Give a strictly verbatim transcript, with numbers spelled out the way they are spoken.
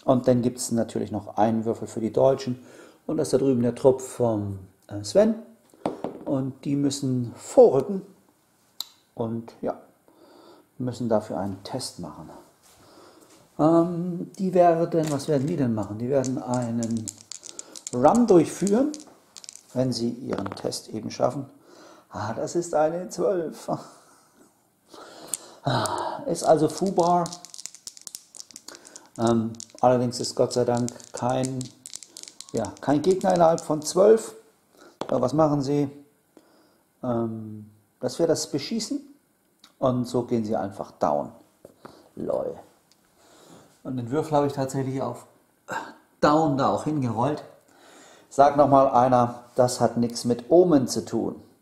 Und dann gibt es natürlich noch einen Würfel für die Deutschen. Und das ist da drüben der Trupp vom äh, Sven. Und die müssen vorrücken. Und ja, müssen dafür einen Test machen. Ähm, die werden, was werden die denn machen? Die werden einen Run durchführen, wenn sie ihren Test eben schaffen. Ah, das ist eine zwölf. Ah, ist also Fubar. Ähm, allerdings ist Gott sei Dank kein, ja, kein Gegner innerhalb von zwölf. Aber was machen sie? Ähm, das wäre das Beschießen. Und so gehen sie einfach down. Lol. Und den Würfel habe ich tatsächlich auf down da auch hingerollt. Sagt nochmal einer, das hat nichts mit Omen zu tun.